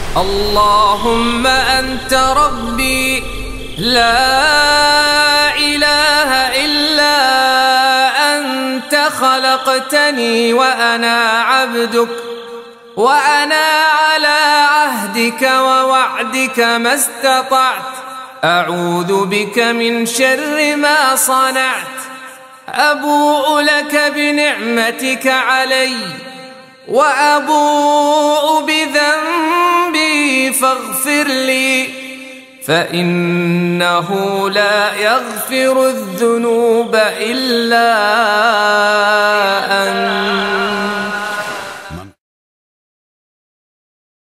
اللهم أنت ربي لا إله إلا أنت، خلقتني وأنا عبدك، وأنا على عهدك ووعدك ما استطعت، أعوذ بك من شر ما صنعت، أبوء لك بنعمتك علي وأبوء بذنبي فاغفر لي، فإنه لا يغفر الذنوب إلا أنت.